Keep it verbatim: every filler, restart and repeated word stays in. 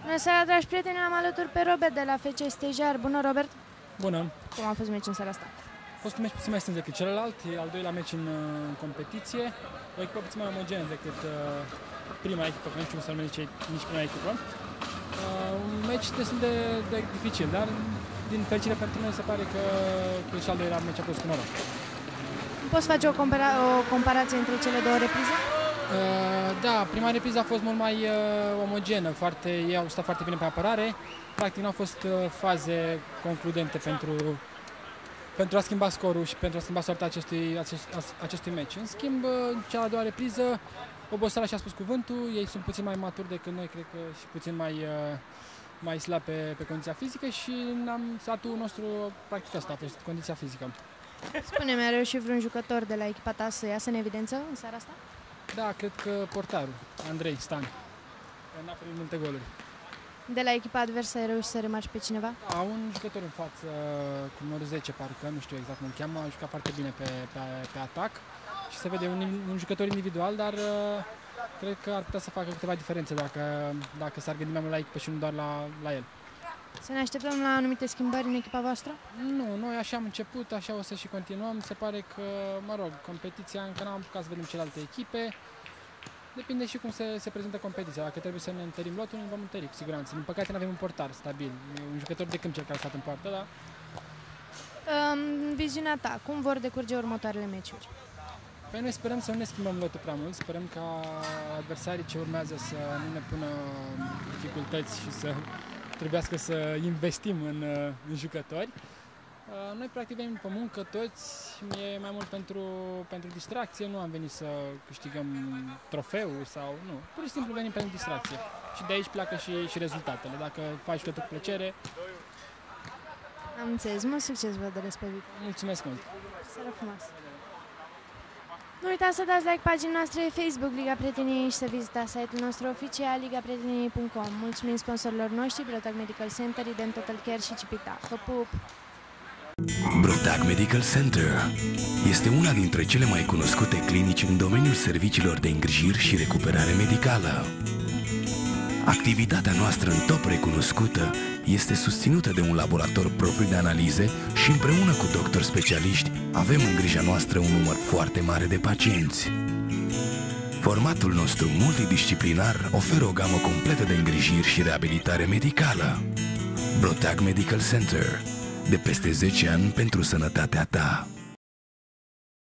Bună seara, dragi prieteni, am alături pe Robert de la F C Stejar. Bună, Robert! Bună! Cum a fost meciul în seara asta? A fost un meci puțin mai strâns decât celălalt, e al doilea meci în, în competiție, o echipă puțin mai omogenă decât uh, prima echipă, că nu știu cum să numește nici prima echipă. Uh, un meci destul de, de dificil, dar din fericire pentru noi se pare că, că și al doilea meci a fost cu noroc. Poți face o, compara o comparație între cele două reprize? Uh, da, prima repriză a fost mult mai uh, omogenă, foarte, ei au stat foarte bine pe apărare, practic nu au fost uh, faze concludente pentru, pentru a schimba scorul și pentru a schimba soarta acestui, acest, acestui meci. În schimb, uh, cea a doua repriză, oboseala și-a spus cuvântul, ei sunt puțin mai maturi decât noi, cred că și puțin mai, uh, mai slab pe, pe condiția fizică și am satul nostru, practic asta a fost condiția fizică. Spune-mi, a reușit vreun jucător de la echipa ta să iasă în evidență în seara asta? Da, cred că portarul, Andrei Stan, n-a primit multe goluri. De la echipa adversă ai reușit să remarci pe cineva? Da, un jucător în față, cu numărul zece parcă, nu știu exact cum îl cheamă, a jucat foarte bine pe, pe, pe atac și se vede un, un jucător individual, dar cred că ar putea să facă câteva diferențe dacă, dacă s-ar gândi mai mult la echipă și nu doar la, la el. Să ne așteptăm la anumite schimbări în echipa voastră? Nu, noi așa am început, așa o să și continuăm. Se pare că, mă rog, competiția încă n-am apucat să vedem celelalte echipe. Depinde și cum se, se prezintă competiția. Dacă trebuie să ne întărim lotul, ne vom întări, cu siguranță. Din păcate nu avem un portar stabil, un jucător de câmp cel care a stat în poartă, da? În viziunea ta, cum vor decurge următoarele meciuri? Păi noi sperăm să nu ne schimbăm lotul prea mult, sperăm ca adversarii ce urmează să nu ne pună dificultăți și să trebuiască să investim în, în jucători. Noi practic venim pe muncă toți, e mai mult pentru, pentru distracție, nu am venit să câștigăm trofeul sau nu, pur și simplu venim pentru distracție și de aici pleacă și, și rezultatele, dacă faci totul cu plăcere. Am înțeles, mult succes vă doresc pe viitor. Mulțumesc mult! Seara frumoasă! Nu uitați să dați like paginii noastre Facebook Liga Prieteniei și să vizitați site-ul nostru oficial liga prieteniei punct com. Mulțumim sponsorilor noștri, Brotag Medical Center, Dentotal Care și Cipita. Vă pup! Brotag Medical Center este una dintre cele mai cunoscute clinici în domeniul serviciilor de îngrijiri și recuperare medicală. Activitatea noastră în top recunoscută este susținută de un laborator propriu de analize și împreună cu doctori specialiști avem în grija noastră un număr foarte mare de pacienți. Formatul nostru multidisciplinar oferă o gamă completă de îngrijiri și reabilitare medicală. Brotag Medical Center, de peste zece ani pentru sănătatea ta.